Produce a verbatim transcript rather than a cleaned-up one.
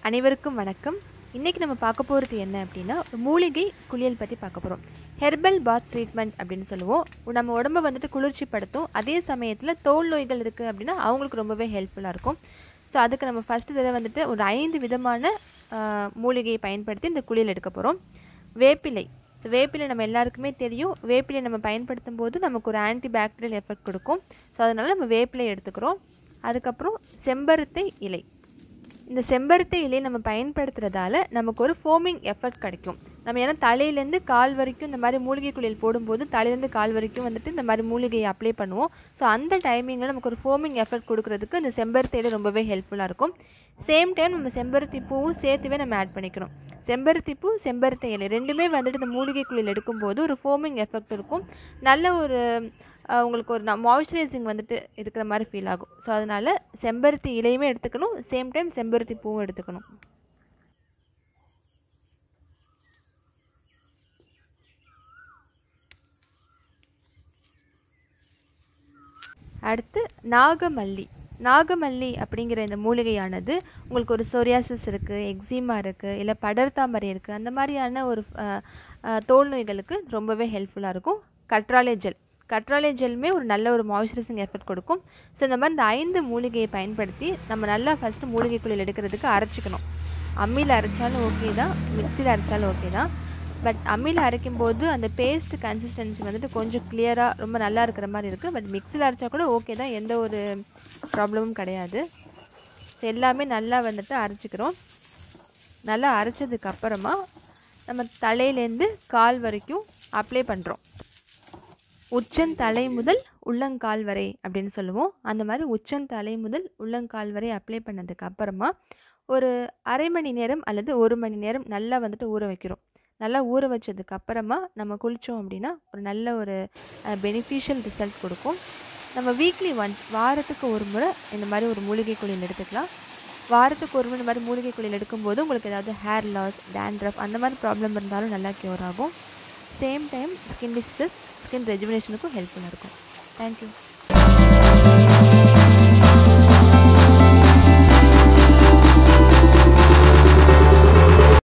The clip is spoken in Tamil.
அனைவருக்கும் வணக்கம். இன்றைக்கி நம்ம பார்க்க போகிறது என்ன அப்படின்னா, மூலிகை குளியல் பற்றி பார்க்க போகிறோம். ஹெர்பல் பாத் ட்ரீட்மெண்ட் அப்படின்னு சொல்லுவோம். நம்ம உடம்பை வந்துட்டு குளிர்ச்சி படுத்தும். அதே சமயத்தில் தோல் நோய்கள் இருக்குது அப்படின்னா அவங்களுக்கு ரொம்பவே ஹெல்ப்ஃபுல்லாக இருக்கும். ஸோ அதுக்கு நம்ம ஃபஸ்ட்டு இதை வந்துட்டு ஒரு ஐந்து விதமான மூலிகையை பயன்படுத்தி இந்த குளியல் எடுக்க போகிறோம். வேப்பிலை. வேப்பிலை நம்ம எல்லாருக்குமே தெரியும். வேப்பிலை நம்ம பயன்படுத்தும் போது நமக்கு ஒரு ஆன்டி பாக்டீரியல் எஃபெக்ட் கொடுக்கும். ஸோ அதனால் நம்ம வேப்பிலை எடுத்துக்கிறோம். அதுக்கப்புறம் செம்பருத்தி இலை. இந்த செம்பருத்தி இலையை நம்ம பயன்படுத்துகிறதால நமக்கு ஒரு ஃபோமிங் எஃபெக்ட் கிடைக்கும். நம்ம ஏன்னா தலையிலேருந்து கால் வரைக்கும் இந்த மாதிரி மூலிகை குளியல் போடும்போது தலையிலேருந்து கால் வரைக்கும் வந்துட்டு இந்த மாதிரி மூலிகையை அப்ளை பண்ணுவோம். ஸோ அந்த டைமிங்கில் நமக்கு ஒரு ஃபோமிங் எஃபெக்ட் கொடுக்கறதுக்கு இந்த செம்பருத்தி இலை ரொம்பவே ஹெல்ப்ஃபுல்லாக இருக்கும். சேம் டைம் நம்ம செம்பருத்தி பூவும் சேர்த்துவே நம்ம ஆட் பண்ணிக்கணும். செம்பருத்தி பூ, செம்பருத்தி இலை ரெண்டுமே வந்துட்டு இந்த மூலிகை குளியல் எடுக்கும்போது ஒரு ஃபோமிங் எஃபெக்ட் இருக்கும். நல்ல ஒரு உங்களுக்கு ஒரு மாய்ஸ்சரைசிங் வந்துட்டு இருக்கிற மாதிரி ஃபீல் ஆகும். ஸோ அதனால் செம்பருத்தி இலையுமே எடுத்துக்கணும், சேம் டைம் செம்பருத்தி பூவும் எடுத்துக்கணும். அடுத்து நாகமல்லி. நாகமல்லி அப்படிங்கிற இந்த மூலிகையானது உங்களுக்கு ஒரு சொரியாசிஸ் இருக்குது, எக்ஸிமா இருக்குது, இல்லை படர்தாமரை இருக்குது, அந்த மாதிரியான ஒரு தோல் நோய்களுக்கு ரொம்பவே ஹெல்ப்ஃபுல்லாக இருக்கும். கற்றாழை ஜெல். கற்றாழை ஜெல்லுமே ஒரு நல்ல ஒரு மாய்ஸ்சரைசிங் எஃபெக்ட் கொடுக்கும். ஸோ இந்த மாதிரி இந்த ஐந்து மூலிகையை பயன்படுத்தி நம்ம நல்லா ஃபஸ்ட்டு மூலிகை குளியல் எடுக்கிறதுக்கு அரைச்சிக்கணும். அம்மியில் அரைச்சாலும் ஓகே தான், மிக்சியில் அரைச்சாலும் ஓகே தான். பட் அம்மியில் அரைக்கும் போது அந்த பேஸ்ட் கன்சிஸ்டன்சி வந்துட்டு கொஞ்சம் கிளியராக ரொம்ப நல்லா இருக்கிற மாதிரி இருக்குது. பட் மிக்சியில் அரைச்சா கூட ஓகே தான், எந்த ஒரு ப்ராப்ளமும் கிடையாது. ஸோ எல்லாமே நல்லா வந்துட்டு அரைச்சிக்கிறோம். நல்லா அரைச்சதுக்கு அப்புறமா நம்ம தலையிலேருந்து கால் வரைக்கும் அப்ளை பண்ணுறோம். உச்சந்தலை முதல் உள்ளங்கால் வரை அப்படின்னு சொல்லுவோம். அந்த மாதிரி உச்சந்தலை முதல் உள்ளங்கால் வரை அப்ளை பண்ணதுக்கு அப்புறமா ஒரு அரை மணி நேரம் அல்லது ஒரு மணி நேரம் நல்லா வந்துட்டு ஊற வைக்கிறோம். நல்லா ஊற வச்சதுக்கு அப்புறமா நம்ம குளித்தோம் அப்படின்னா ஒரு நல்ல ஒரு பெனிஃபிஷியல் ரிசல்ட் கொடுக்கும். நம்ம வீக்லி ஒன்ஸ் வாரத்துக்கு ஒரு முறை இந்த மாதிரி ஒரு மூலிகை குளியல் எடுத்துக்கலாம். வாரத்துக்கு ஒரு முறை இந்த மாதிரி மூலிகை குளியல் எடுக்கும்போது உங்களுக்கு ஏதாவது ஹேர் லாஸ், டேண்ட்ரஃப் அந்த மாதிரி ப்ராப்ளம் இருந்தாலும் நல்லா க்யூர் ஆகும். Same time skin diseases, skin ரெஜுவினேஷனுக்கும் ஹெல்ப்ஃபுல்லாக இருக்கும். தேங்க்யூ.